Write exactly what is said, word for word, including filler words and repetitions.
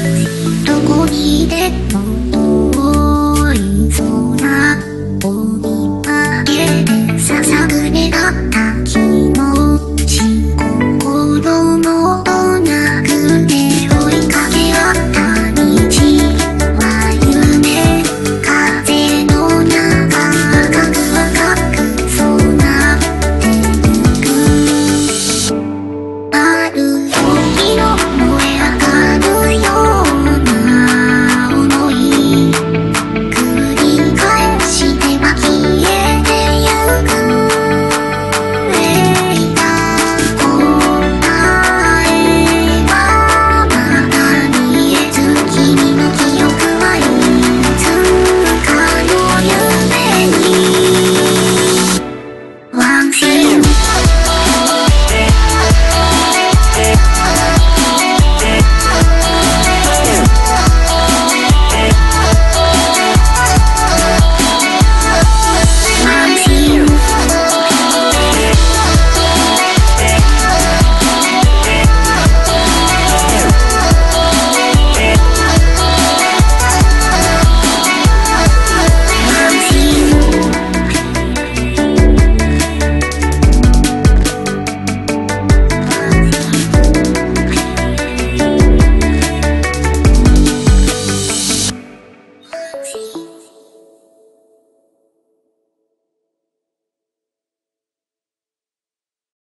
どこにでも遠い空を見上げてささぐれだった気持ち心もなくて追いかけ合った道は夢風の中赤く赤く染まってゆくある時の燃え上がるような想い繰り返しては消えてゆくSee